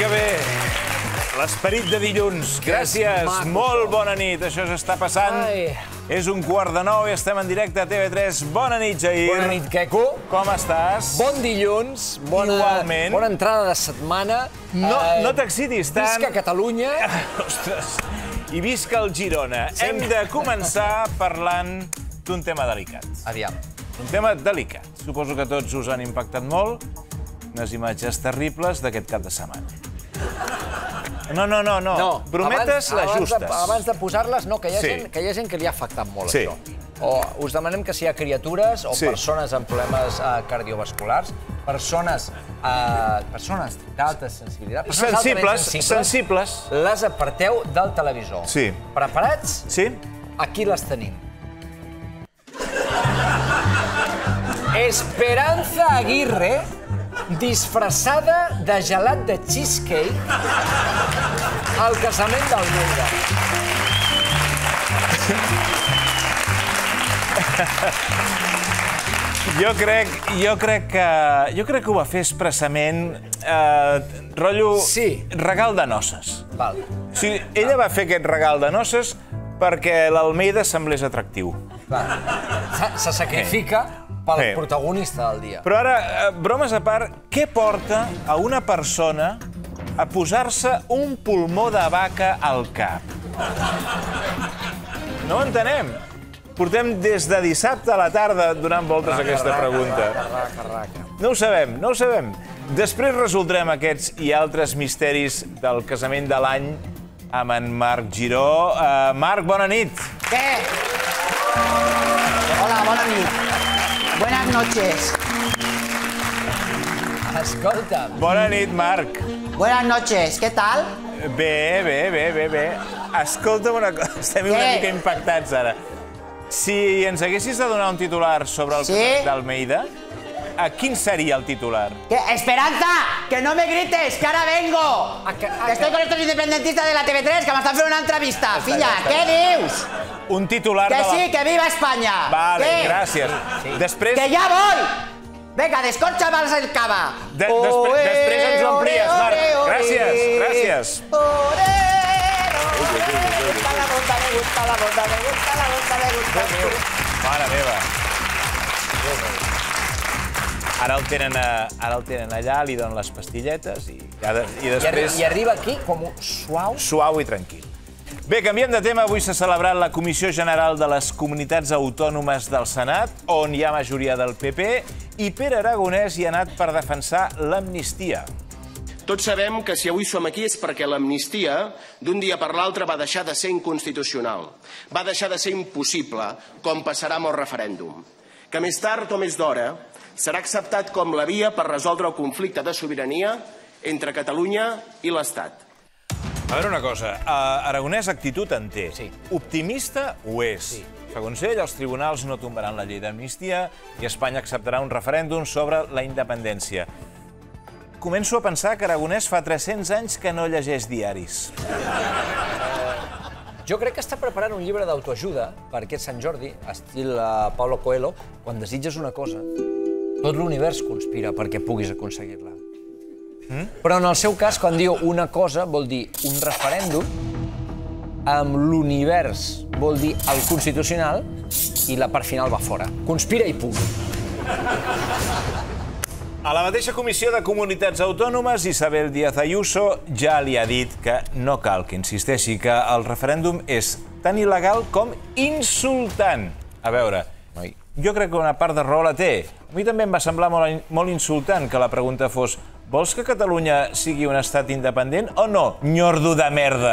bé. L'esperit de dilluns. Gràcies. Molt bona nit. Això s'està passant. És 8:45 i estem en directe a TV3. Bona nit, Jair. Bona nit, Queco. Com estàs? Bon dilluns. Igualment. Bona entrada de setmana. No t'excitis tant. Visca Catalunya. Ostres. I visca el Girona. Hem de començar parlant d'un tema delicat. Aviam. Un tema delicat. Suposo que tots us han impactat molt unes imatges terribles d'aquest cap de setmana. No. Brometes les justes. Abans de posar-les, no, que hi ha gent que li ha afectat molt, això. O us demanem que si hi ha criatures o persones amb problemes cardiovasculars, persones d'alta sensibilitat, sensibles, les aparteu del televisor. Sí. Preparats? Sí. Aquí les tenim. Esperanza Aguirre, disfressada de gelat de cheesecake al casament d'Almeida. Jo crec que ho va fer expressament rotllo regal de noces. Val. O sigui, ella va fer aquest regal de noces perquè l'Almeida semblés atractiu. Se sacrifica pel protagonista del dia. Però ara, bromes a part, què porta a una persona a posar-se un pulmó de vaca al cap? No ho entenem. Portem des de dissabte a la tarda donant voltes a aquesta pregunta. No ho sabem, no ho sabem. Després resoldrem aquests i altres misteris del casament de l'any amb en Marc Giró. Marc, bona nit. Què? Hola, bona nit. Buenas noches. Escolta'm. Bona nit, Marc. Buenas noches, què tal? Bé. Escolta'm una cosa, estem una mica impactats ara. Si ens haguessis de donar un titular sobre el casament d'Almeida, quin seria el titular? Esperanza, que no me grites, que ara vengo. Que estoy con estos independentistas de la TV3 que m'estan fent una entrevista. Filla, què dius? Un titular de la... Que sí, que viva Espanya. Vale, gràcies. Després... Que ja voy. Venga, descorcha-me'ls el cava. Després ens ho amplies, Marc. Gràcies. Mare meva. Ara el tenen allà, li donen les pastilletes i després... I arriba aquí com suau. Suau i tranquil. Bé, canviem de tema. Avui s'ha celebrat la Comissió General de les Comunitats Autònomes del Senat, on hi ha majoria del PP, i Pere Aragonès hi ha anat per defensar l'amnistia. Tots sabem que si avui som aquí és perquè l'amnistia, d'un dia per l'altre, va deixar de ser inconstitucional. Va deixar de ser impossible, com passarà amb el referèndum. Que més tard o més d'hora serà acceptat com la via per resoldre el conflicte de sobirania entre Catalunya i l'Estat. A veure una cosa, Aragonès actitud en té. Optimista ho és. Segons ell, els tribunals no tombaran la llei d'amnistia i Espanya acceptarà un referèndum sobre la independència. Començo a pensar que Aragonès fa 300 anys que no llegeix diaris. Jo crec que està preparant un llibre d'autoajuda per aquest Sant Jordi, estil Paulo Coelho. Quan desitges una cosa, tot l'univers conspira perquè puguis aconseguir-la. Però en el seu cas, quan diu una cosa, vol dir un referèndum, amb l'univers vol dir el constitucional i la part final va fora. Conspira i pugui. A la mateixa Comissió de Comunitats Autònomes, Isabel Díaz Ayuso ja li ha dit que no cal que insisteixi que el referèndum és tan il·legal com insultant. A veure, jo crec que una part de raó la té. A mi també em va semblar molt insultant que la pregunta fos: vols que Catalunya sigui un estat independent o no, nyordo de merda?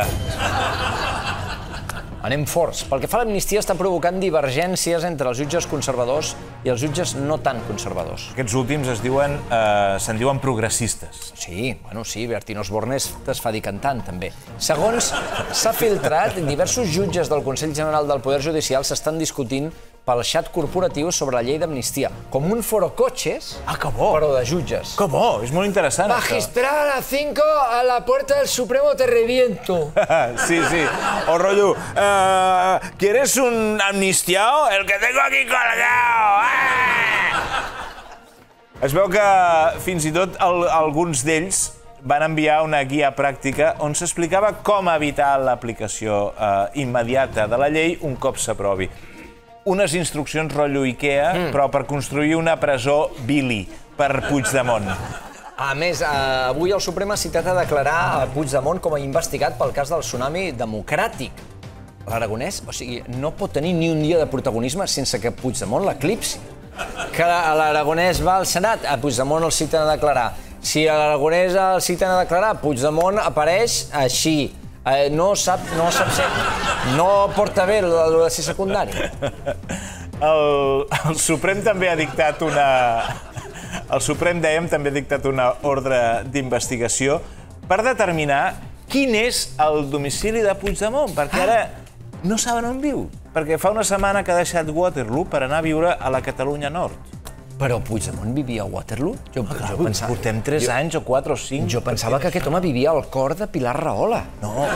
Anem forts. Pel que fa a l'amnistia, està provocant divergències entre els jutges conservadors i els jutges no tan conservadors. Aquests últims se'n diuen progressistes. Sí, Bertín Osborne es fa dir cantant, també. Segons s'ha filtrat, diversos jutges del Consell General del Poder Judicial s'estan discutint pel xat corporatiu sobre la llei d'amnistia, com un forocoches, però de jutges. Que bo, és molt interessant, això. Magistral, a las 5, a la puerta del Supremo te reviento. Sí. O rotllo, ¿quieres un amnistiao? El que tengo aquí colgado. Es veu que fins i tot alguns d'ells van enviar una guia pràctica on s'explicava com evitar l'aplicació immediata de la llei un cop s'aprovi. Unes instruccions rotllo Ikea, però per construir una presó Billy per Puigdemont. A més, avui el Suprem ha citat a declarar a Puigdemont com a investigat pel cas del tsunami democràtic. L'Aragonès, o sigui, no pot tenir ni un dia de protagonisme sense que Puigdemont l'eclipsi. Que l'Aragonès va al Senat, a Puigdemont el citen a declarar. Si a l'Aragonès el citen a declarar, Puigdemont apareix així. No sap ser. No porta bé el de ser secundari. El Suprem també ha dictat una... El Suprem, dèiem, també ha dictat una ordre d'investigació per determinar quin és el domicili de Puigdemont, perquè ara no saben on viu, perquè fa una setmana que ha deixat Waterloo per anar a viure a la Catalunya Nord. Però Puigdemont vivia a Waterloo? Jo pensava... Portem 3 anys o 4 o 5. Jo pensava que aquest home vivia al cor de Pilar Rahola. No.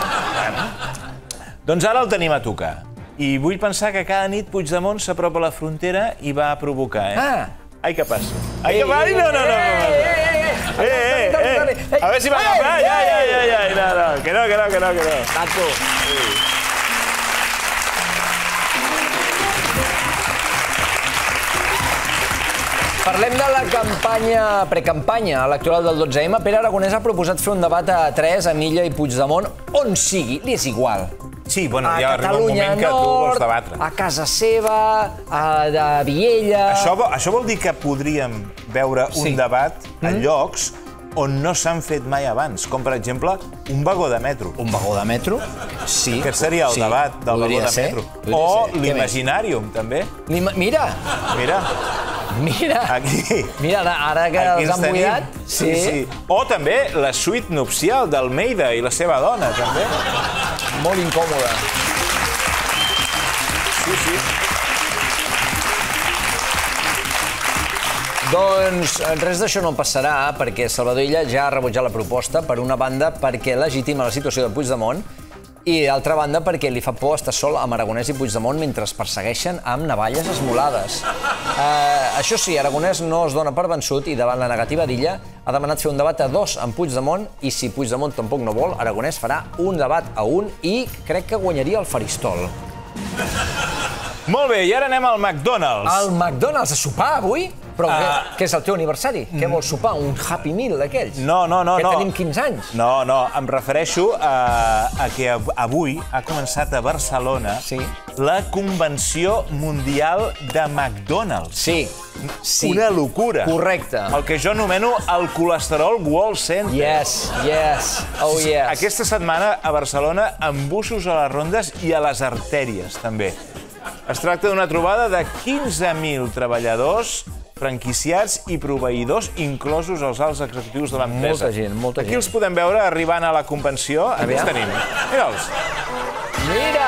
Doncs ara el tenim a tocar. I vull pensar que cada nit Puigdemont s'apropa a la frontera i va a provocar, Ai, què passa? Ai, què passa? No. A veure si m'agafa. No. Que no. Tato. Parlem de la precampanya electoral del 12M. Pere Aragonès ha proposat fer un debat a 3 amb Illa i Puigdemont on sigui, li és igual. Sí, bueno, ja arriba un moment que tu vols debatre. A casa seva, a Viella... Això vol dir que podríem veure un debat a llocs on no s'han fet mai abans, com per exemple un vagó de metro. Un vagó de metro? Sí. Aquest seria el debat del vagó de metro. O l'Imaginàrium, també. Mira! Aquí. Mira, ara que els han buidat... Sí. O també la suite nupcial d'Almeida i la seva dona, també. Molt incòmoda. Sí. Doncs res d'això no passarà, perquè Salvador Illa ja ha rebutjat la proposta, per una banda perquè legitima la situació de Puigdemont i, d'altra banda, perquè li fa por estar sol amb Aragonès i Puigdemont mentre es persegueixen amb navalles esmolades. Això sí, Aragonès no es dona per vençut i, davant la negativa d'Illa, ha demanat fer un debat a 2 amb Puigdemont i, si Puigdemont tampoc no vol, Aragonès farà un debat a 1 i crec que guanyaria el faristol. Molt bé, i ara anem al McDonald's. Al McDonald's, a sopar avui? Però què és el teu aniversari? Què vols sopar? Un Happy Meal d'aquells? No. Que tenim 15 anys? No, em refereixo a que avui ha començat a Barcelona la Convenció Mundial de McDonald's. Sí. Una locura. Correcte. El que jo anomeno el Colesterol World Center. Yes. Oh, yes. Aquesta setmana a Barcelona, embussos a les rondes i a les artèries, també. Es tracta d'una trobada de 15.000 treballadors, franquiciats i proveïdors, inclosos els alts executius de l'empresa. Molta gent. Aquí els podem veure arribant a la convenció. Aquí els tenim. Mira'ls. Mira!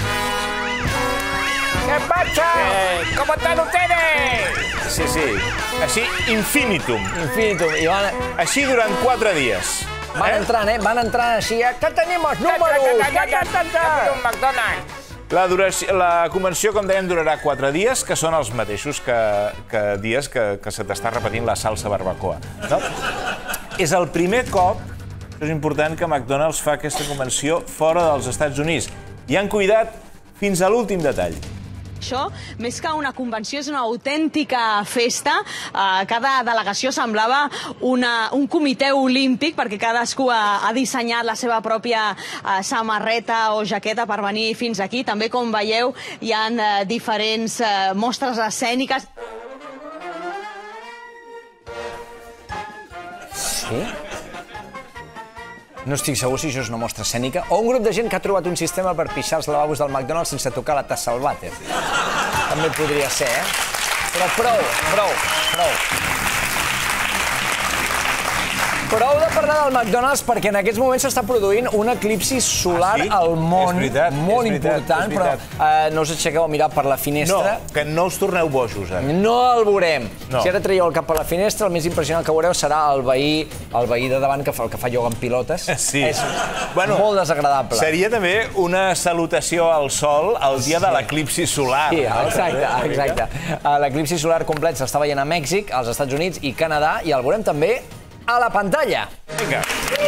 ¿Qué pasa? ¿Cómo están ustedes? Sí. Així, infinitum. Així durant 4 dies. Van entrant així. Que tenim els números! McDonald's. La convenció, com dèiem, durarà 4 dies, que són els mateixos dies que se t'està repetint la salsa barbacoa. És el primer cop, això és important, que McDonald's fa aquesta convenció fora dels Estats Units. I han cuidat fins a l'últim detall. Això, més que una convenció, és una autèntica festa. Cada delegació semblava un comitè olímpic, perquè cadascú ha dissenyat la seva pròpia samarreta o jaqueta per venir fins aquí. També, com veieu, hi ha diferents mostres escèniques. Sí? No estic segur si això és una mostra escènica o un grup de gent que ha trobat un sistema per pixar els lavabos del McDonald's sense tocar la tassa al vàter. També podria ser, Però prou. Prou de parlar del McDonald's, perquè en aquests moments s'està produint un eclipsi solar al món. Molt important, però no us aixequeu a mirar per la finestra. No, que no us torneu bojos, ara. No el veurem. Si ara traieu el cap per la finestra, el més impressionant que veureu serà el veí de davant que fa ioga amb pilotes. Sí. És molt desagradable. Seria també una salutació al sol el dia de l'eclipsi solar. Sí, exacte. L'eclipsi solar complet s'està veient a Mèxic, als Estats Units i Canadà, i el veurem també a la pantalla. Vinga.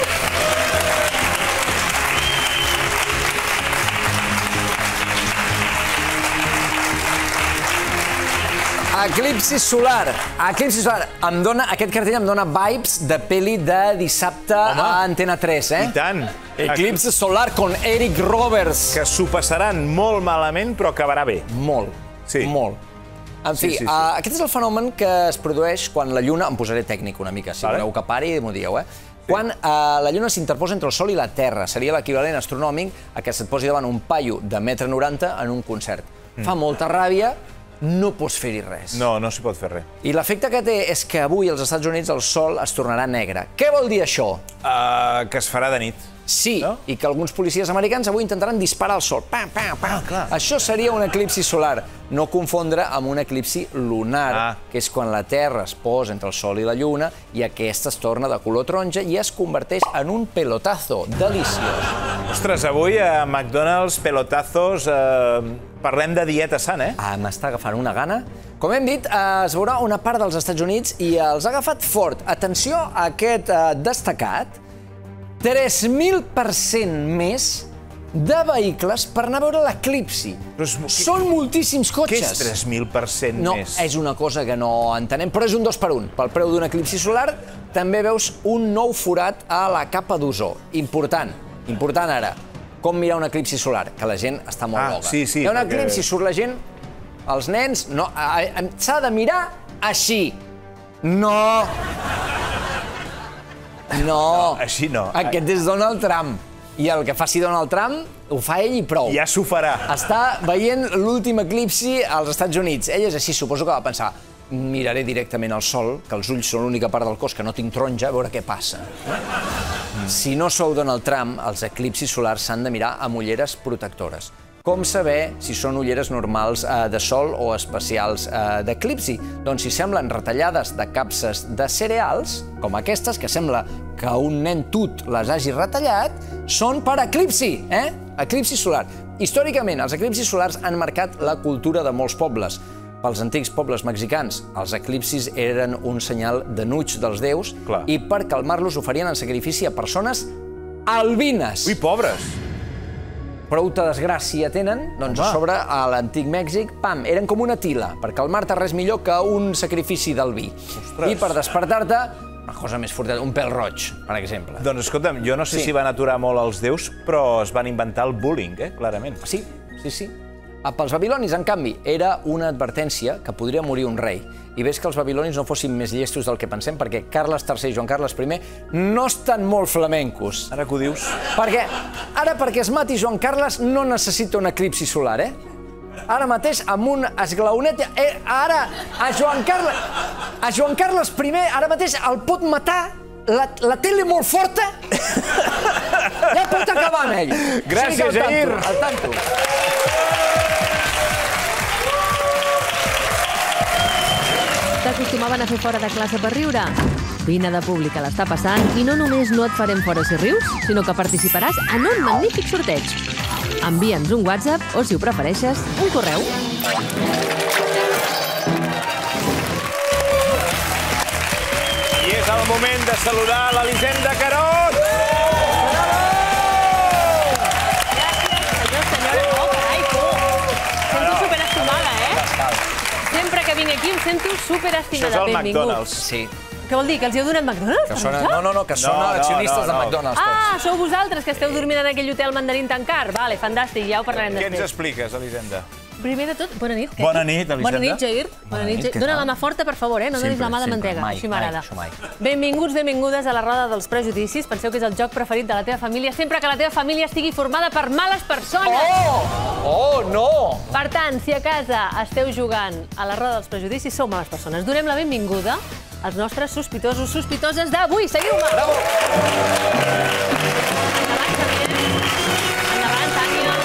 Eclipsi solar. Eclipsi solar. Aquest cartell em dona vibes de pel·li de dissabte a Antena 3, eh? I tant. Eclipsi solar con Eric Roberts. Que s'ho passaran molt malament, però acabarà bé. Molt. Sí. Molt. En fi, aquest és el fenomen que es produeix quan la Lluna... Em posaré tècnic una mica, si voleu que pari, m'ho dieu, eh? Quan la Lluna s'interposa entre el Sol i la Terra. Seria l'equivalent astronòmic a que se't posi davant un paio de 1,90 m en un concert. Fa molta ràbia, no pots fer-hi res. No, no s'hi pot fer res. I l'efecte que té és que avui als Estats Units el Sol es tornarà negre. Què vol dir això? Que es farà de nit. Sí, i que alguns policies americans avui intentaran disparar al Sol. Pam, pam, pam. Això seria un eclipsi solar. No confondre amb un eclipsi lunar, que és quan la Terra es posa entre el Sol i la Lluna i aquesta es torna de color taronja i es converteix en un pelotazo deliciós. Ostres, avui a McDonald's, pelotazos, parlem de dieta sana, eh? M'està agafant una gana. Com hem dit, es veurà una part dels Estats Units i els ha agafat fort. Atenció a aquest destacat. 3.000% més de vehicles per anar a veure l'eclipsi. Són moltíssims cotxes. Què és 3.000% no, més? No, és una cosa que no entenem, però és un 2 per 1. Pel preu d'un eclipsi solar també veus un nou forat a la capa d'ozó. Important, important ara. Com mirar un eclipsi solar? Que la gent està molt loca. Sí, hi ha un eclipsi, surt la gent, els nens, no, s'ha de mirar així. No. No. Així no. Aquest és Donald Trump. I el que faci Donald Trump ho fa ell i prou. Ja s'ho farà. Està veient l'últim eclipsi als Estats Units. Ell és així, suposo que va pensar, miraré directament al sol, que els ulls són l'única part del cos que no tinc taronja, a veure què passa. Si no sou Donald Trump, els eclipsis solars s'han de mirar amb ulleres protectores. Com saber si són ulleres normals de sol o especials d'eclipsi? Doncs si semblen retallades de capses de cereals, com aquestes, que sembla que un nen tut les hagi retallat, són per eclipsi, eclipsi solar. Històricament, els eclipsis solars han marcat la cultura de molts pobles. Pels antics pobles mexicans, els eclipsis eren un senyal d'enuig dels déus i per calmar-los oferien en sacrifici a persones albines. Ui, pobres! Prou-te desgràcia tenen, doncs a sobre a l'antic Mèxic, pam, eren com una tila. Per calmar-te res millor que un sacrifici d'albí. I per despertar-te, una cosa més forta, un pèl roig, per exemple. Doncs escolta'm, jo no sé si van aturar molt els déus, però es van inventar el bullying, clarament. Sí, sí, sí. Pels babilonis, en canvi, era una advertència que podria morir un rei. I ves que els babilonis no fossin més llestos del que pensem, perquè Carles III i Joan Carles I no estan molt flamencos. Ara que ho dius. Perquè es mati Joan Carles no necessita un eclipsi solar, eh? Ara mateix, amb un esglaonet... Ara, a Joan Carles I, ara mateix el pot matar la tele molt forta. Ja pot acabar amb ell. Gràcies, Jair. Al tanto. T'acostumaven a fer fora de classe per riure? Vine de públic a l'està passant i no només no et farem fora si rius, sinó que participaràs en un magnífic sorteig. Envia'ns un WhatsApp o, si ho prefereixes, un correu. I és el moment de saludar l'Elisenda Carot! Sempre que vinc aquí em sento superestimada. Això és el McDonald's. Sí. Què vol dir, que els hi heu donat McDonald's? No, que són accionistes de McDonald's. Ah, sou vosaltres que esteu dormint en aquell hotel mandarín tan car? Vale, fantàstic, ja ho parlarem Què després. ens expliques, Elisenda? Primer de tot, bona nit. Bona nit, Elisenda. Bona nit, Jair. Bona nit. Dóna la mà forta, per favor, no donis la mà de mantega. Així m'agrada. Benvinguts, benvingudes a la roda dels prejudicis. Penseu que és el joc preferit de la teva família sempre que la teva família estigui formada per males persones. Oh, no! Per tant, si a casa esteu jugant a la roda dels prejudicis, sou males persones. Donem la benvinguda als nostres sospitosos, sospitoses d'avui. Seguiu-me! Bravo! Endavant, Xavier. Endavant, Tània.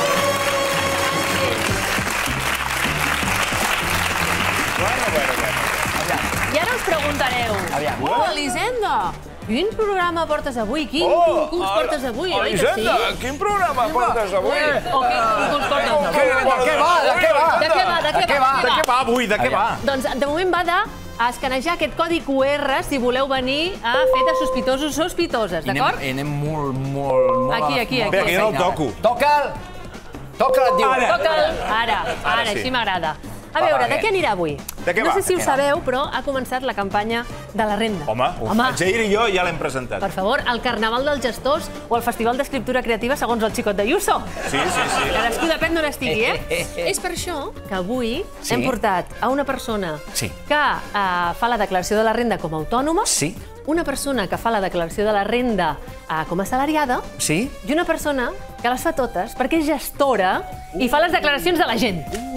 I ara us preguntareu, Elisenda, quin programa portes avui? Quin concurs portes avui? Elisenda, quin programa portes avui? O quin concurs portes avui? De què va? De què va? De què va avui? De què va? Doncs de moment va de a escanejar aquest codi QR si voleu venir a fer de sospitosos o sospitoses, d'acord? I anem molt... Aquí. Espera, que jo no el toco. Toca'l! Toca'l, et diu. Toca'l! Ara, així m'agrada. A veure, de què anirà avui? De què va? No sé si ho sabeu, però ha començat la campanya de la renda. Home, el Jair i jo ja l'hem presentat. Per favor, el Carnaval dels Gestors o el Festival d'Escriptura Creativa segons el xicot d'Ayuso. Sí. Cadascú depèn d'on estigui, És per això que avui hem portat a una persona que fa la declaració de la renda com a autònoma, una persona que fa la declaració de la renda com a assalariada i una persona que les fa totes perquè és gestora i fa les declaracions de la gent.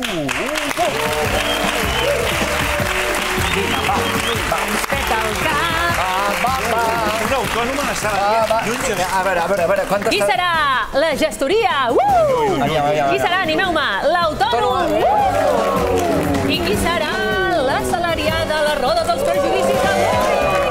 Peta el cap. Una autònoma assalariada. A veure, quantes... Qui serà la gestoria? Qui serà, animeu-me, l'autònom? I qui serà l'assalariada a la roda dels prejudicis d'avui?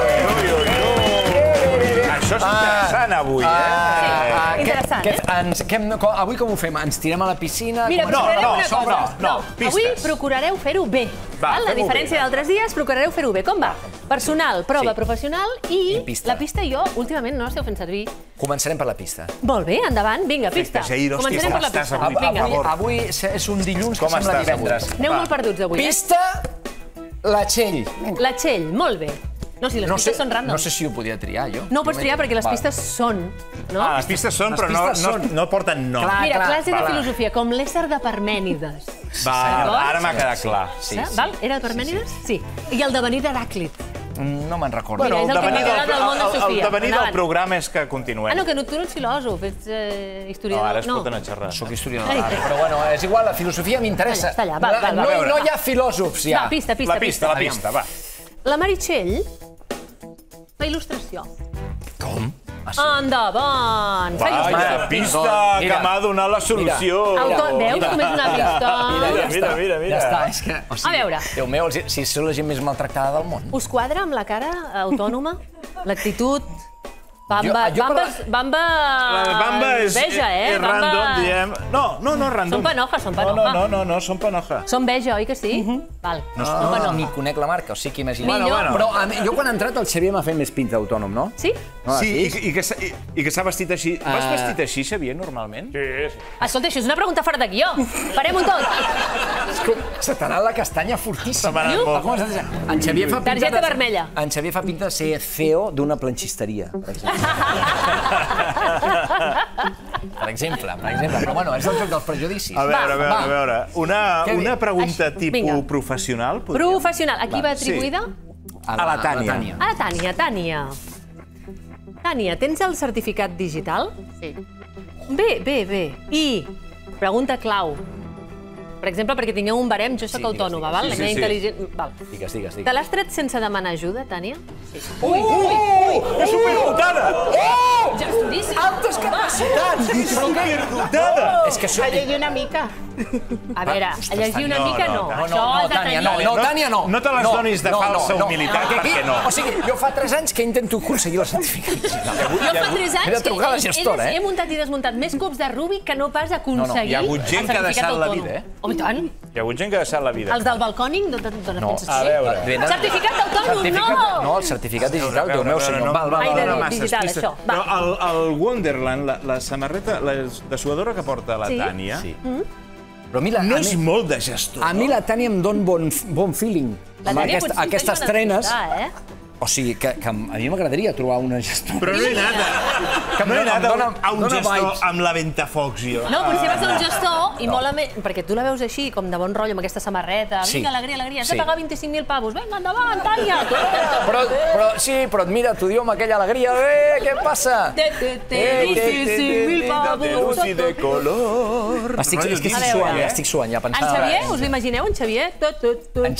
Això és interessant, avui, Interessant, Avui com ho fem? Ens tirem a la piscina? Mira, procurareu una cosa. No, Avui pistes. procurareu fer-ho bé. A diferència d'altres dies, procurareu fer-ho bé. Com va? Personal, prova professional i la pista jo, últimament, no esteu fent servir. Començarem per la pista. Molt bé, endavant, vinga, pista. Començarem per la pista. Avui és un dilluns que sembla divendres. Aneu molt perduts avui, Pista, la Txell. La Txell, molt bé. No, si les pistes són random. No sé si ho podia triar, jo. No ho pots triar perquè les pistes són, no? Les pistes són, però no porten nom. Mira, classe de filosofia, com l'ésser de Parmènides. Ara m'ha quedat clar. Era de Parmènides? Sí. I el devenir d'Heràclit. No me'n recordo. Mira, és el que m'ha quedat del món de Sofia. El devenir del programa és que continuem. No, que tu no ets filòsof, ets historiador. No, ara es foten a xerrar. Soc historiador d'art, però bueno, és igual, la filosofia m'interessa. Està allà, va. No hi ha filòsofs, ja. Va, pista. La pista, va. La Meritxell fa il·lustració. Com? Endavant! Vaja, pista que m'ha donat la solució. Veus com és una pista? Mira. Ja està, és que... A veure. Déu meu, si sou la gent més maltractada del món. Us quadra amb la cara autònoma? L'actitud? Bamba és random, diem. No, random. Són panoja. No, són panoja. Són veja, oi que sí? Val. No, ni conec la marca, o sigui que imagina't. Però jo quan he entrat el Xavier m'ha fet més pinta d'autònom, no? Sí? Sí, i que s'ha vestit així. Vas vestit així, Xavier, normalment? Sí. Escolta, això és una pregunta fora de guió. Farem-ho tot. Se t'ha anat la castanya fortíssima. En Xavier fa pinta... Targeta vermella. En Xavier fa pinta de ser CEO d'una planxisteria, per exemple. Per exemple. Però bueno, és el joc dels prejudicis. A veure. Una pregunta tipus professional? Professional. A qui va atribuïda? A la Tània. A la Tània. Tània, tens el certificat digital? Sí. Bé. I, pregunta clau. Per exemple, perquè tingueu un barem, jo soc autònoma, val? La meva intel·ligent... Digues. Te l'has tret sense demanar ajuda, Tània? Sí. Ui! Que superdotada! Altes capacitats! Superdotada! És que A llegir una mica. A veure, a llegir una mica no. No, Tània, no. No te les donis de falsa humilitat, perquè no. O sigui, jo fa 3 anys que intento aconseguir la certificat. Jo fa 3 He de trucar a la gestora, he muntat i desmuntat més cubs de Rubik que no pas aconseguir hi ha hagut gent que ha deixat la vida, Home, i tant. Hi ha hagut gent que ha deixat la vida. Els del balcònic, no penses A veure... Certificat d'autònom, no! No, el certificat digital, Déu meu senyor. Val. Digital, això. Però el Wonderland, la samarreta de suadora que porta la Tània, però mira, no és molt de gestor. A mi la Tània em dona bon feeling. Amb aquestes trenes. O sigui, que a mi m'agradaria trobar una gestora. Però no he anat a un gestor amb la Ventafocs, jo. No, potser vas a un gestor i mola més... Perquè tu la veus així, com de bon rotllo, amb aquesta samarreta. Vinga, alegria. Has de pagar 25.000 pavos. Vinga, endavant, Tània! Però et mira, t'ho diu amb aquella alegria. Què passa? 25.000 pavos. I de color... Estic suant, ja pensant... En Xavier, us l'imagineu, en Xavier? En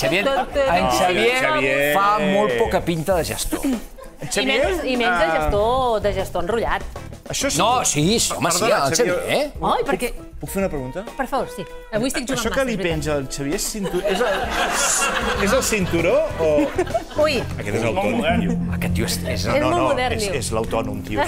Xavier fa molt poca pinta de gestor. I menys de gestor enrotllat. No, sí, home, sí, el Xavier. Ai, perquè... Puc fer una pregunta? Per favor, sí. Avui estic jugant massa. Això que li penja al Xavier és el cinturó o... Ui. Aquest és l'autònom. Aquest tio és... És molt modern, tio. És l'autònom, tio.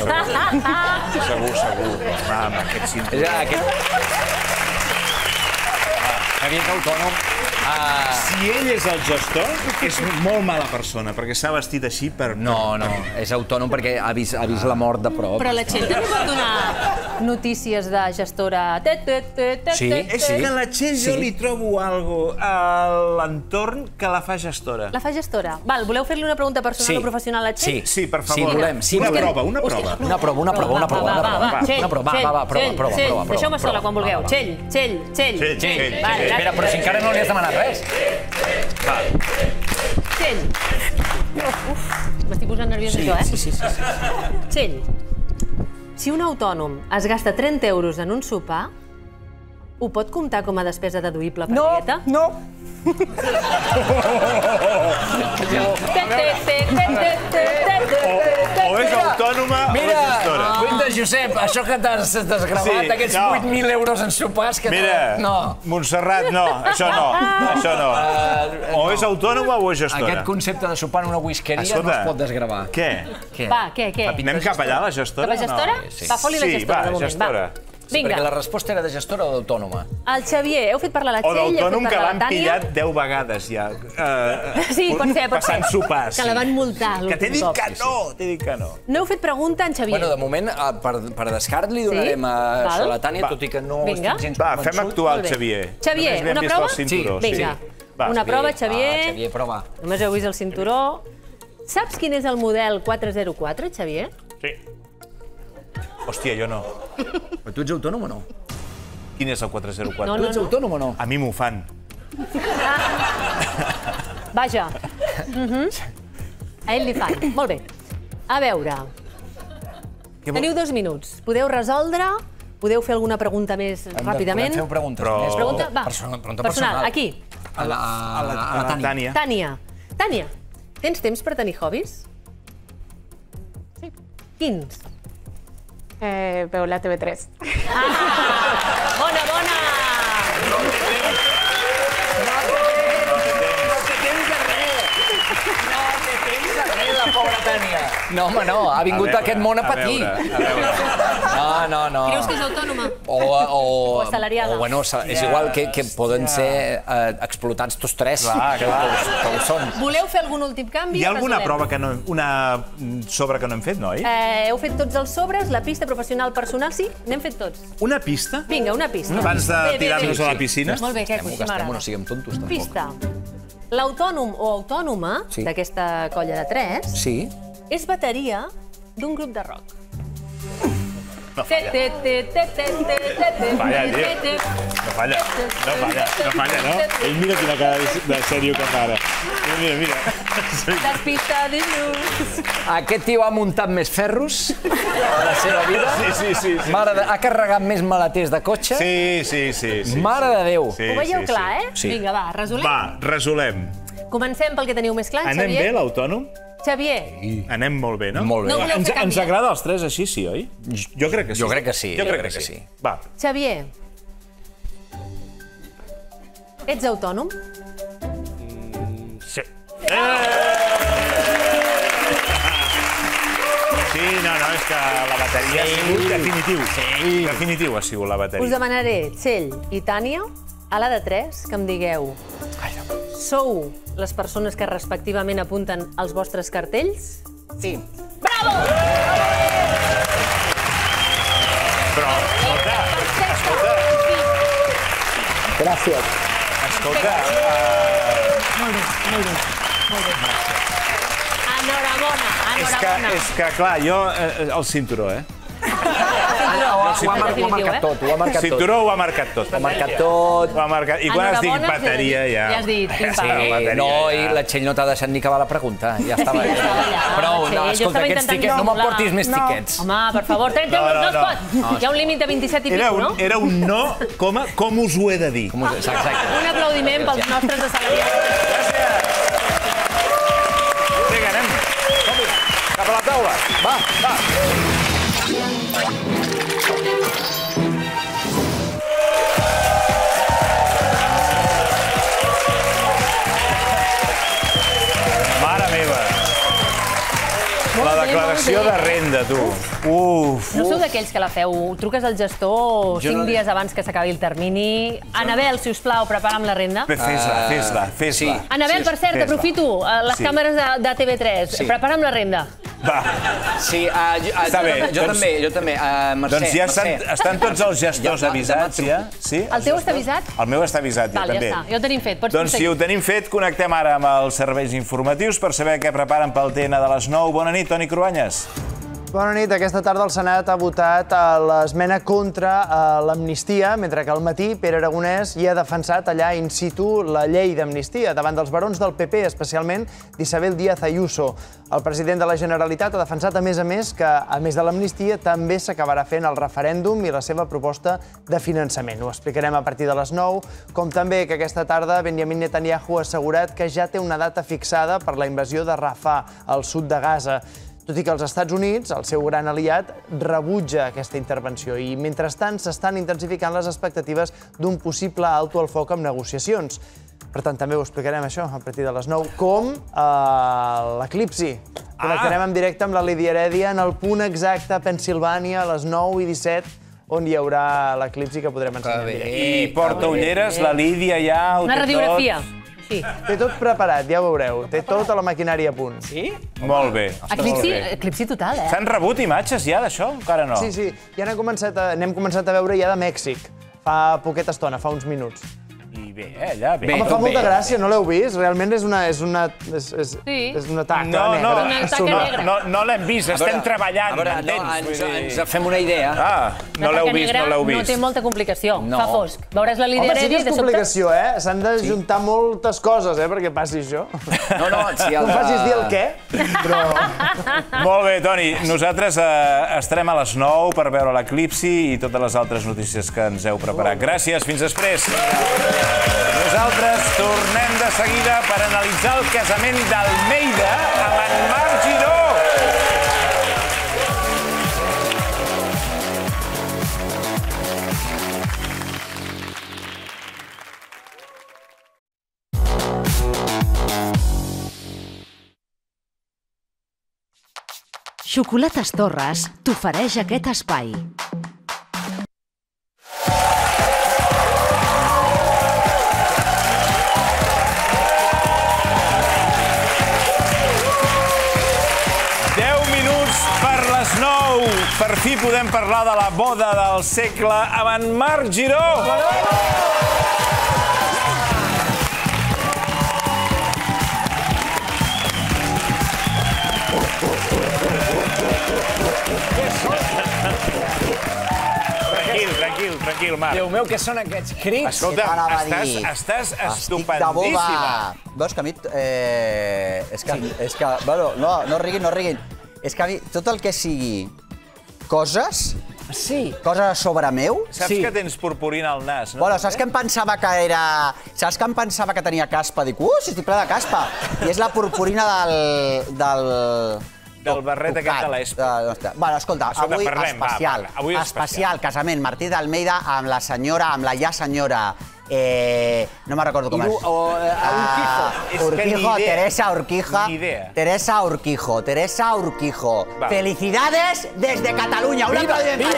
Segur. Amb aquest cinturó. Xavier és autònom. Si ell és el gestor, és molt mala persona, perquè s'ha vestit així per... No, és autònom perquè ha vist la mort de prop. Però la Txell també pot donar notícies de gestora... Sí. És que la Txell jo li trobo alguna a l'entorn que la fa gestora. La fa gestora. Val, voleu fer-li una pregunta personal o professional a la Txell? Sí, per favor. Sí, volem. Una prova. Una prova. Txell, deixeu-me sola quan vulgueu. Txell. Espera, però si encara no li has demanat res. Txell. M'estic posant nerviosa això, eh? Sí. Txell, si un autònom es gasta 30 euros en un sopar, ho pot comptar com a despesa deduïble per dieta? No. O és autònoma o gestora. Mira, Josep, això que t'has gravat, aquests 8.000 euros en sopars... Mira, Montserrat, no, això no. O és autònoma o és gestora. Aquest concepte de sopar en una whiskeria no es pot desgravar. Què? Va, què? Anem cap allà, la gestora? La gestora? Va, foli la gestora de moment, va. Sí, perquè la resposta era de gestora o d'autònoma? El Xavier, heu fet parlar la Txell, o d'autònom que l'han pillat 10 vegades ja. Sí, pot ser. Passant sopars. Que la van multar l'últim cop. Que t'he dit que no. No heu fet pregunta a en Xavier? Bueno, de moment, per descart li donarem a la Tània, tot i que no estic gens convençut. Va, fem actuar el Xavier. Xavier, una prova? Sí. Vinga, una prova, Xavier. Xavier, prova. Només heu vist el cinturó. Saps quin és el model 404, Xavier? Sí. Hòstia, jo no. Però tu ets autònom o no? Quin és el 404? No. Tu ets autònom o no? A mi m'ho fan. Vaja. A ell li fan. Molt bé. A veure. Teniu 2 minuts. Podeu resoldre, podeu fer alguna pregunta més ràpidament. Podem fer preguntes més. Pregunta, va. Pregunta personal. Aquí. A la Tània. Tània, tens temps per tenir hobbies? Sí. Quins? Veu la TV3. Bona! Pobra Tània. No, home, no, ha vingut a aquest món a patir. No. Creus que és autònoma? O assalariada? O, bueno, és igual que poden ser explotats tots tres, que ho són. Voleu fer algun últim canvi? Hi ha alguna prova que no... una sobre que no hem fet, noi? Heu fet tots els sobres, la pista professional personal, sí? N'hem fet tots. Una pista? Vinga, una pista. Abans de tirar-nos a la piscina? Molt bé, Ho gastem, no siguem tontos, tampoc. Pista. L'autònom o autònoma d'aquesta colla de 3 és bateria d'un grup de rock. No falla. No falla, no? Ell mira quina cara de sèrio que fa ara. Mira. Despista de llum. Aquest tio ha muntat més ferros a la seva vida. Sí. Ha carregat més maleters de cotxe. Sí. Mare de Déu. Ho veieu clar, eh? Vinga, va, resolem. Va, resolem. Comencem pel que teniu més clar, Xavier. Anem bé, l'autònom? Xavier. Anem molt bé, no? Molt bé. Ens agrada els tres així, sí, oi? Jo crec que sí. Jo crec que sí. Va. Xavier. Ets autònom? Sí. Sí, no, és que la bateria ha sigut definitiu. Definitiu ha sigut la bateria. Us demanaré, Txell i Tània, a la de 3, que em digueu... Sou les persones que respectivament apunten als vostres cartells? Sí. Bravo! Però, escolta... Gràcies. Escolta... Molt bé. Enhorabona. És que, clar, jo... El cinturó, Ho ha marcat tot. Cinturó ho ha marcat tot. I quan has dit bateria, ja... Ja has dit, Sí, no, i la Txell no t'ha deixat ni acabar la pregunta. Ja estava... Prou, escolta, aquests tiquets, no m'aportis més tiquets. Home, per favor, 30 euros, no es pot. Hi ha un límit de 27 i pico, no? Era un no, com us ho he de dir. Exacte. Un aplaudiment pels nostres assalariats. Vinga, anem. Cap a la taula. Va. Declaració de renda, tu. Uf. No sou d'aquells que la feu, truques al gestor 5 dies abans que s'acabi el termini. Anabel, si us plau, prepara'm la renda. Fes-la. Anabel, per cert, aprofito les càmeres de TV3. Prepara'm la renda. Va. Sí, jo també. Doncs ja estan tots els gestors avisats, ja? El teu està avisat? El meu està avisat, ja, també. Ja està, ja ho tenim fet. Doncs si ho tenim fet, connectem ara amb els serveis informatius per saber què preparen pel TN de les 9. Bona nit, Toni Cruanyes. Bona nit. Aquesta tarda el Senat ha votat l'esmena contra l'amnistia, mentre que al matí Pere Aragonès hi ha defensat allà in situ la llei d'amnistia davant dels barons del PP, especialment d'Isabel Díaz Ayuso. El president de la Generalitat ha defensat, a més, que, a més de l'amnistia, també s'acabarà fent el referèndum i la seva proposta de finançament. Ho explicarem a partir de les 9, com també que aquesta tarda Benjamin Netanyahu ha assegurat que ja té una data fixada per la invasió de Rafah, al sud de Gaza. Tot i que els Estats Units, el seu gran aliat, rebutja aquesta intervenció i, mentrestant, s'estan intensificant les expectatives d'un possible alto al foc amb negociacions. Per tant, també ho explicarem, això, a partir de les 9, com l'eclipsi. Connectarem en directe amb la Lídia Heredia en el punt exacte a Pennsilvània, a les 9:17, on hi haurà l'eclipsi que podrem ensenyar en directe. I porta ulleres, la Lídia ja ho té tot. Una radiografia. Sí. Té tot preparat, ja ho veureu. Té tota la maquinària a punt. Sí? Molt bé. Eclipsi total, eh? S'han rebut imatges ja d'això? Encara no? Sí. Ja n'hem començat a veure ja de Mèxic. Fa poqueta estona, fa uns minuts. I bé, allà, bé. Home, fa molta gràcia, no l'heu vist? Realment és una taca negra. No l'hem vist, estem treballant, m'entens? Ens fem una idea. No l'heu vist. No té molta complicació, fa fosc. Veuràs la Lídia Heredia i de sobte... Home, sí que és complicació, eh? S'han de juntar moltes coses, perquè passi això. No, si el... No em facis dir el què, però... Molt bé, Toni. Nosaltres estarem a les 9 per veure l'eclipsi i totes les altres notícies que ens heu preparat. Gràcies, fins després. Nosaltres tornem de seguida per analitzar el casament d'Almeida amb en Marc Giró. Xocolates Torres t'ofereix aquest espai. Per fi podem parlar de la boda del segle amb en Marc Giró. Tranquil, Marc. Déu meu, què són aquests crits? Escolta, estàs estupendíssima. Veus que a mi... És que... Bueno, no riguin. És que a mi, tot el que sigui coses... Sí. Coses sobre meu... Saps que tens purpurina al nas, no? Bueno, saps que em pensava que era... Saps que em pensava que tenia caspa? Dic, si estic ple de caspa. I és la purpurina del barret aquest de l'Espa. Bueno, escolta, avui especial casament Martí d'Almeida amb la senyora, amb la ja senyora... No me'n recordo com és. Urquijo, Teresa Urquijo. Teresa Urquijo. Teresa Urquijo. Felicidades desde Cataluña. Un aplaudiment.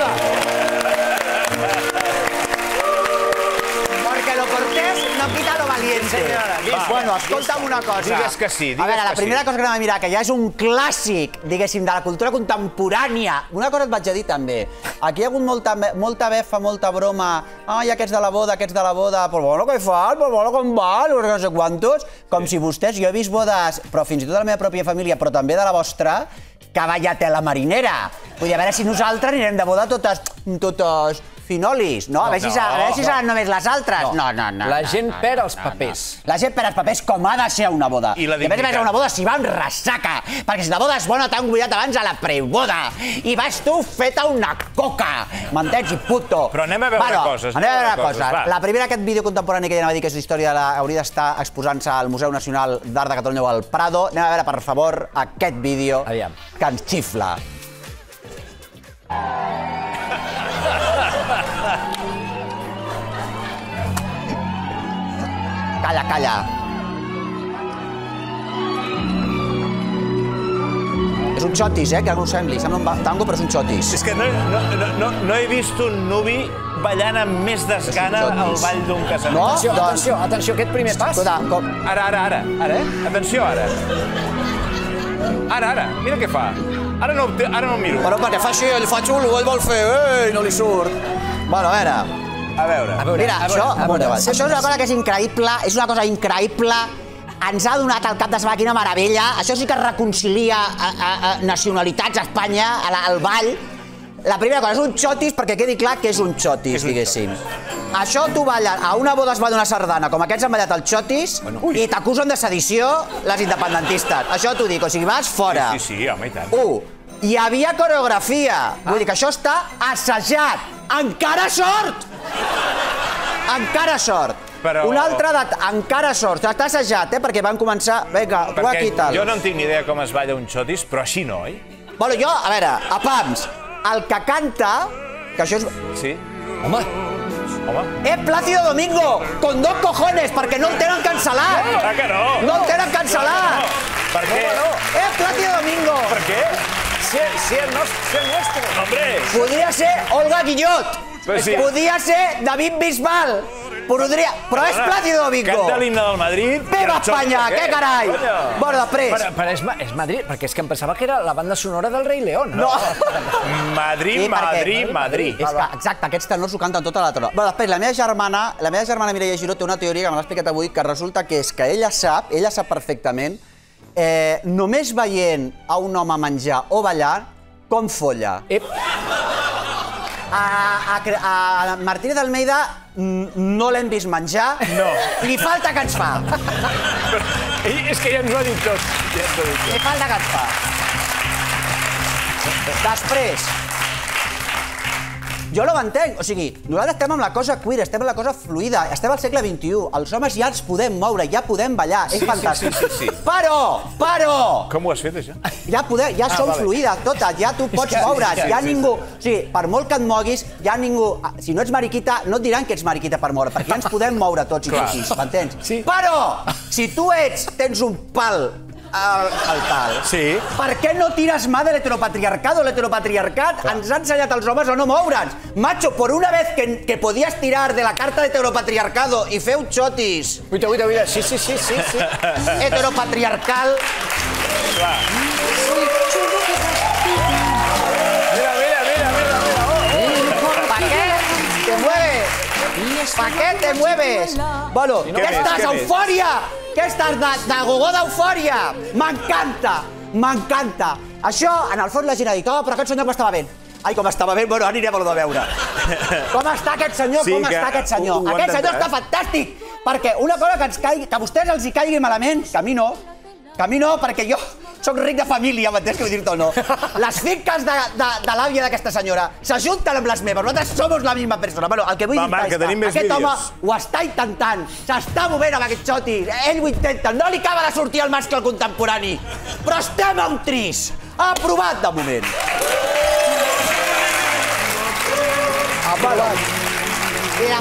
Porque lo cortés no quita lo valiente. Bueno, escolta'm una cosa. Digues que sí, A veure, la primera cosa que anem a mirar, que ja és un clàssic, diguéssim, de la cultura contemporània. Una cosa et vaig a dir, també. Aquí hi ha hagut molta befa, molta broma. Ai, aquests de la boda, pues bueno que fan, pues bueno com van, no sé quantos. Com si vostès, jo he vist bodes, però fins i tot de la meva pròpia família, però també de la vostra, que vaya tela marinera. Vull dir, a veure si nosaltres anirem de boda totes finolis, no? A veure si seran només les altres. No. La gent perd els papers. La gent perd els papers com ha de ser una boda. I la dignitat. a més una boda si va amb ressaca, perquè si la boda és bona t'han convidat abans a la preboda i vas tu feta una coca, m'entens, i puto. Però anem a veure coses. La primera, aquest vídeo contemporani que ja anava a dir que és història hauria d'estar exposant-se al Museu Nacional d'Art de Catalunya o al Prado. Anem a veure, per favor, aquest vídeo que ens xifla. Calla. És un xotis, que no ho sembli. Sembla un tango, però és un xotis. És que no he vist un nuvi ballant amb més desgana al ball d'un casament. Atenció, aquest primer pas. Ara. Atenció, ara. Ara, mira què fa. Ara no el miro. Però perquè fa així, ell fa xulo, ell vol fer, no li surt. Bueno, a veure. Mira, això és una cosa que és increïble, és una cosa increïble. Ens ha donat al cap de setmana quina meravella. Això sí que reconcilia nacionalitats a Espanya, al ball. La primera cosa, és un xotis, perquè quedi clar que és un xotis, diguéssim. Això tu balles, a una boda es balla una sardana, com aquests han ballat el xotis, i t'acusen de sedició les independentistes. Això t'ho dic, o sigui, vas fora. Sí, home, i tant. Hi havia coreografia. Vull dir que això està assajat. Encara sort! Encara sort. Un altre encara sort. Està assajat, perquè van començar... Vinga, tu aquí tal. Jo no en tinc ni idea com es balla un xotis, però així no, oi? Bueno, jo, a veure, a pams, el que canta, que això és... Sí? Home. Plácido Domingo, con dos cojones, perquè no el tenen cancel·lat. Clar que no. No el tenen cancel·lat. Per què? Plácido Domingo. Per què? Si el nostre. Hombre. Podria ser Olga Guillot. Podria ser David Bisbal. Però és Plácido Domingo. Canta l'himne del Madrid. Viva Espanya, què carai. Bueno, després. Però és Madrid, perquè és que em pensava que era la banda sonora del Rei León. No. Madrid. Exacte, aquests tenors ho canten tota la tona. Bueno, després, la meva germana Mireia Giró té una teoria que me l'ha explicat avui, que resulta que és que ella sap perfectament, només veient a un home menjar o ballar, com folla. A Martínez Almeida no l'hem vist menjar, li falta que ens fa. És que ja ens ho ha dit tot. Li falta que ens fa. Després, jo no ho entenc, o sigui, nosaltres estem amb la cosa queer, estem amb la cosa fluida, estem al segle XXI, els homes ja ens podem moure, ja podem ballar, és fantàstic. Sí. Però! Com ho has fet, això? Ja som fluides totes, ja tu pots moure's, ja ningú... O sigui, per molt que et moguis, ja ningú... Si no ets mariquita, no et diran que ets mariquita per moure, perquè ja ens podem moure tots i totes, m'entens? Però, si tu tens un pal al tal. Sí. Per què no tires mà de l'heteropatriarcado? L'heteropatriarcat ens ha ensenyat als homes a no moure'ns. Macho, por una vez que podías tirar de la carta de heteropatriarcado i fer un xotis... Uita, sí. Heteropatriarcal... Clar. ¿Para qué te mueves? Bueno, què estàs, eufòria? Què estàs, de gogó d'eufòria? M'encanta. Això, en el fons, la gent ha dit, però aquest senyor com estava bé. Ai, com estava bé, bueno, anirem a veure. Com està aquest senyor, Aquest senyor està fantàstic. Perquè una cosa que a vostès els hi caigui malament, que a mi no, perquè jo soc ric de família, m'entens que vull dir-te o no? Les finques de l'àvia d'aquesta senyora s'ajunten amb les meves, nosaltres som la misma persona. Bueno, el que vull dir és que aquest home ho està intentant, s'està movent amb aquest xotis, ell ho intenta, no li acaba de sortir el mascle contemporani, però estem a un tris, aprovat de moment. I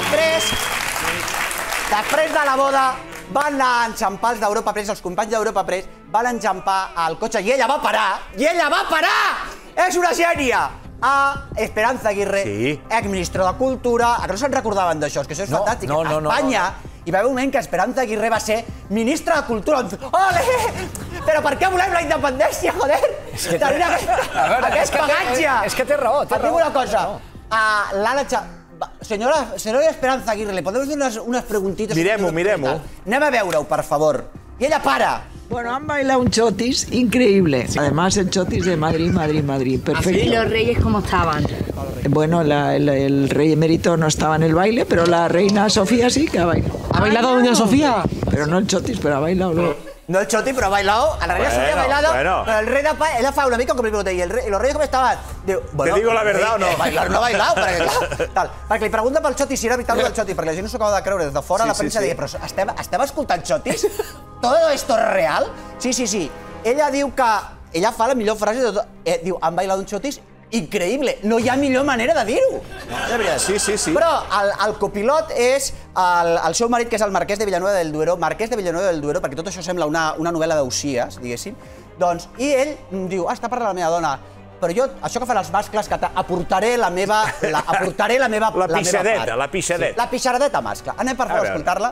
després de la boda, van anar a enxampar els d'Europa Press, els companys d'Europa Press, van enxampar al cotxe i ella va parar! És una gènia! A Esperanza Aguirre, exministre de Cultura, que no se'n recordaven d'això, que això és fantàstic. A Espanya hi va haver un moment que Esperanza Aguirre va ser ministre de Cultura. Ole! Però per què volem la independència, joder? Aquest pagatge! És que té raó. Et dic una cosa, l'Anna... Senyora Esperanza Aguirre, ¿le podemos hacer unas preguntitas? Mirem-ho. Anem a veure-ho, por favor. Y ella para. Bueno, han bailado un chotis increíble. Sí. Además, el chotis de Madrid. Perfecto. ¿Y los reyes cómo estaban? Bueno, el rey emérito no estaba en el baile, pero la reina Sofía sí que ha bailado. ¿Ha bailado doña Sofía? Pero no el chotis, pero ha bailado luego. No el Choti, pero ha bailado. A la reina Sofía ha bailado. Pero el rey de España, él ha falado una mica com el pregunté. ¿Y los reyes com estaven? Diu, bueno, ¿te digo la verdad o no? Bailar no ha bailado, perquè li pregunta pel Choti si era veritat del Choti, perquè la gent no s'ho acaba de creure. Des de fora la premsa deia, però estem escoltant Chotis? ¿Todo esto es real? Sí. Ella diu que... Ella fa la millor frase de tot. Diu, han bailado un Chotis increïble. No hi ha millor manera de dir-ho. Sí. Però el copilot és el seu marit, que és el Marquès de Villanueva del Duero, perquè tot això sembla una novel·la d'Ausias, diguéssim, doncs, i ell diu, està parlant la meva dona, però jo, això que fan els mascles, que aportaré la meva part. La pixadeta. La pixaradeta mascle. Anem, per favor, a escoltar-la.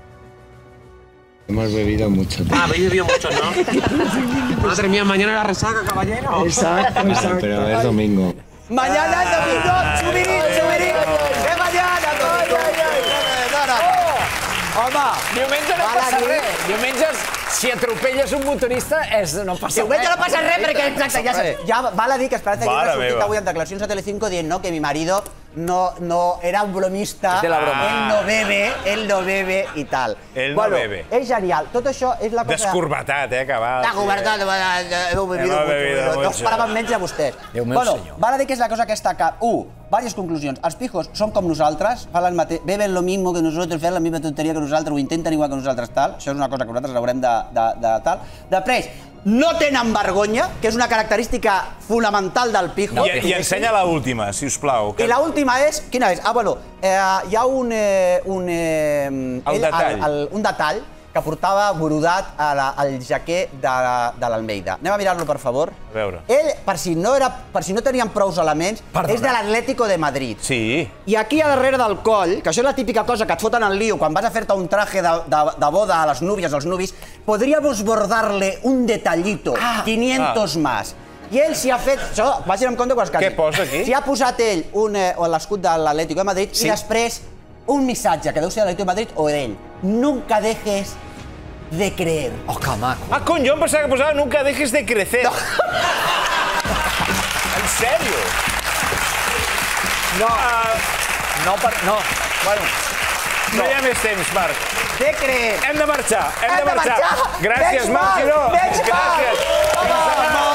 Hemos bebido mucho. Habéis bebido mucho, ¿no? Madre mía, mañana la resaca, caballero. Exacto. Pero es domingo. Mañana es domingo, xubirín. Que mañana domingo. Home, diumenge no passa res. Diumenge, si atropelles un motorista, no passa res. Diumenge no passa res, perquè exacte, ja val a dir que Esperanza Aguirre ha sortit avui en declaracions a Telecinco dient que mi marido no era un bromista, él no bebe i tal. Él no bebe. És genial. Tot això és la cosa... Descorbatat, acabat. Descorbatat, heu bebido mucho. No esperaven menys a vostès. Déu meu senyor. Val a dir que és la cosa aquesta que, diverses conclusions. Els pijos són com nosaltres, beben lo mismo que nosotros, fan la misma tonteria que nosaltres, ho intenten igual que nosaltres, tal. Això és una cosa que nosaltres haurem de tal. Després, no tenen vergonya, que és una característica fonamental del pijo. I ensenya l'última, si us plau. I l'última és... Quina és? Hi ha un detall que portava brodat al jaquer de l'Almeida. Anem a mirar-lo, per favor. A veure. Ell, per si no tenien prous elements, és de l'Atlético de Madrid. Sí. I aquí a darrere del coll, que això és la típica cosa que et foten al lío quan vas a fer-te un traje de boda a les núvies, als nuvis, podríamos bordarle un detallito, 500 más. I ell s'hi ha fet... Això, vagin amb compte quan es casin. Què posa aquí? S'hi ha posat ell l'escut de l'Atlético de Madrid i després un missatge que deu ser de l'Atlético de Madrid o d'ell. Nunca dejes de creer. Oh, que maco. Ah, cony, jo em pensava que posava nunca dejes de crecer. En sèrio? No. Bueno, no hi ha més temps, Marc. De creer. Hem de marxar. Gràcies, Marc Giró. Gràcies.